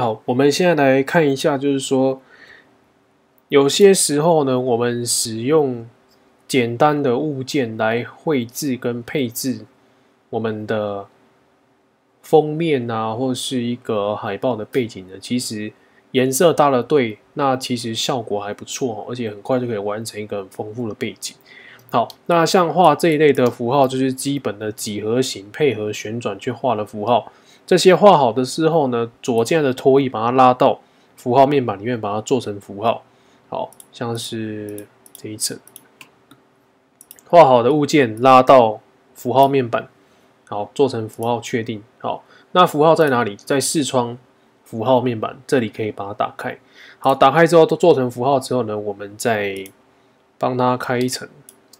好，我们现在来看一下，就是说，有些时候呢，我们使用简单的物件来绘制跟配置我们的封面啊，或是一个海报的背景呢，其实颜色搭了对，那其实效果还不错，而且很快就可以完成一个很丰富的背景。好，那像画这一类的符号，就是基本的几何形配合旋转去画的符号。这些画好的之后呢，左键的拖曳把它拉到符号面板里面，把它做成符号。好像是这一层画好的物件拉到符号面板，好做成符号确定。好，那符号在哪里？在视窗符号面板这里可以把它打开。好，打开之后都做成符号之后呢，我们再帮它开一层。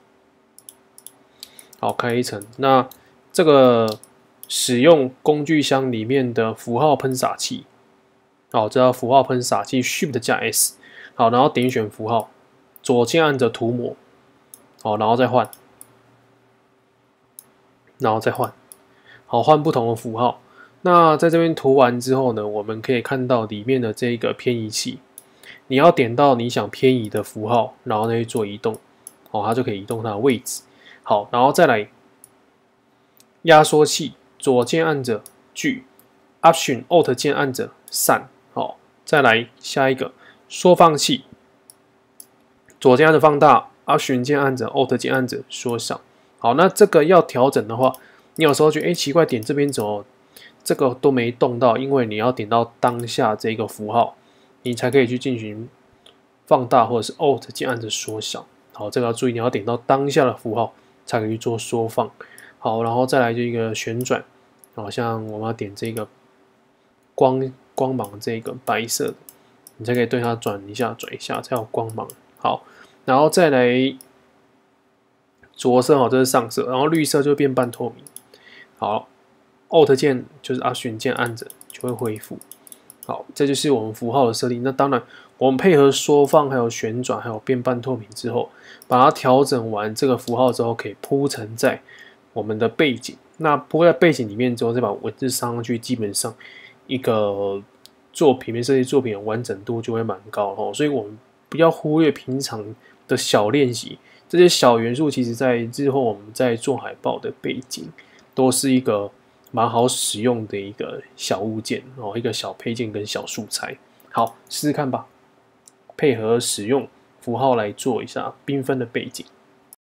好，开一层。那这个使用工具箱里面的符号喷洒器，好，这叫符号喷洒器 ，Shift 加 S， 好，然后点选符号，左键按着涂抹，好，然后再换，然后再换，好，换不同的符号。那在这边涂完之后呢，我们可以看到里面的这个偏移器，你要点到你想偏移的符号，然后再去做移动，好，它就可以移动它的位置。好，然后再来压缩器，左键按着锯 ，Option Alt 键按着散，好，再来下一个缩放器，左键按着放大 ，Option 键按着 Alt 键按着缩小。好，那这个要调整的话，你有时候觉得奇怪，点这边怎么这个都没动到？因为你要点到当下这个符号，你才可以去进行放大或者是 Alt 键按着缩小。好，这个要注意，你要点到当下的符号才可以去做缩放。好，然后再来就一个旋转，好像我们要点这个光芒这个白色的，你才可以对它转一下，才有光芒。好，然后再来着色，好，这是上色，然后绿色就变半透明。好 ，Alt 键就是Option键按着就会恢复。好，这就是我们符号的设定。那当然，我们配合缩放、还有旋转、还有变半透明之后，把它调整完这个符号之后，可以铺陈在我们的背景。那铺在背景里面之后，再把文字上去，基本上一个平面设计作品的完整度就会蛮高哦。所以我们不要忽略平常的小练习，这些小元素其实在日后我们在做海报的背景，都是一个蛮好使用的一个小物件哦，一个小配件跟小素材。好，试试看吧，配合使用符号来做一下缤纷的背景。